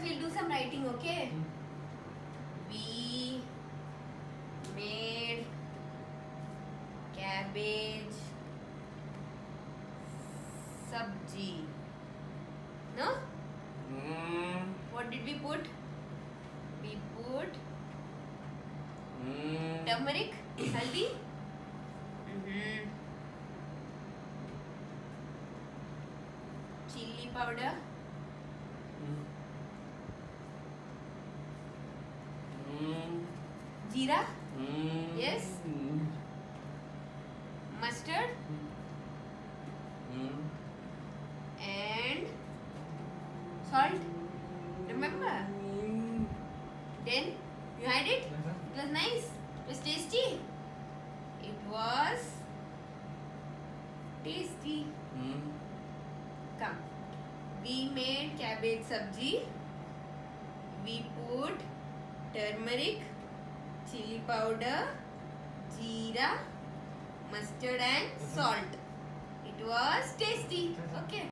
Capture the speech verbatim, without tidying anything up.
we'll do some writing, okay? We made cabbage sabji. No? Mm. What did we put? We put Mm. turmeric, haldi. Mm-hmm. Chili powder. Mm. Jeera. Mm. Yes. Mm. Mustard. Mm. And salt. Remember? Mm. Then you had it. It was nice. It was tasty. It was tasty. Mm. Come. We made cabbage sabji. We put turmeric, chili powder, jeera, mustard and salt. It was tasty. Okay.